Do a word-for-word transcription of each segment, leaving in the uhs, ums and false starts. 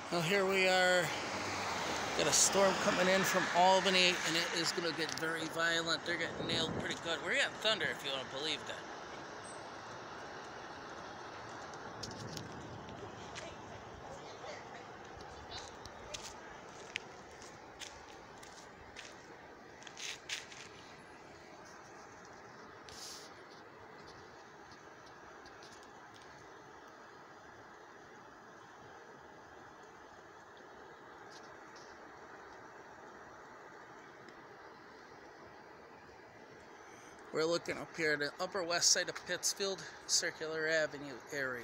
Well, here we are. Got a storm coming in from Albany, and it is going to get very violent. They're getting nailed pretty good. We're getting thunder, if you want to believe that. We're looking up here at the upper west side of Pittsfield, Circular Avenue area.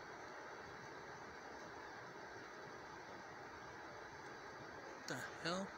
What the hell?